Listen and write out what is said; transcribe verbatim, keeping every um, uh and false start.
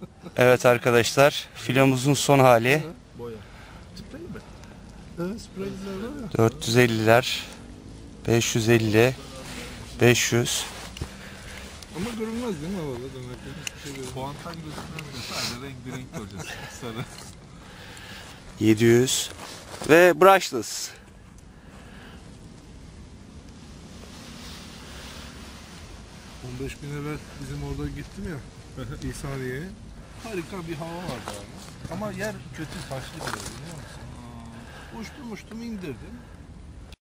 Evet arkadaşlar, filomuzun son hali. Boya. Sprey mi? Evet, spreyler var ya. dört yüz elliler, beş yüz elli, beş yüz. Ama görünmez değil mi havada demek ki? Hiçbir şey görünmez. Puantaj gözükmez de sadece renk bir renk göreceğiz. Sarı. yedi yüz ve brushless. on beş bin evvel bizim orada gittim ya. İhsaniye'ye. Harika bir hava vardı abi. Ama yer kötü, taşlı bir yer biliyor musun? Uçtum uçtum indirdim.